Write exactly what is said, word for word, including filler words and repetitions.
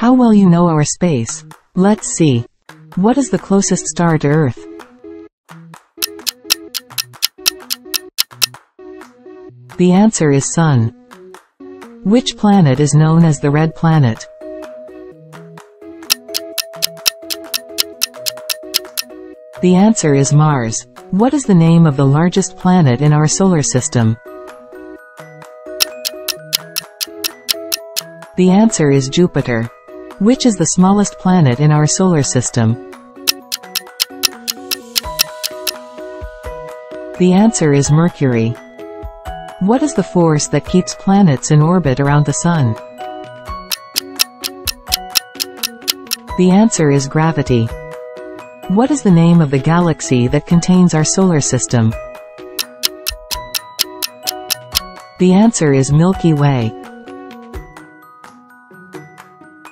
How well you know our space. Let's see. What is the closest star to Earth? The answer is Sun. Which planet is known as the Red Planet? The answer is Mars. What is the name of the largest planet in our solar system? The answer is Jupiter. Which is the smallest planet in our solar system? The answer is Mercury. What is the force that keeps planets in orbit around the Sun? The answer is gravity. What is the name of the galaxy that contains our solar system? The answer is Milky Way.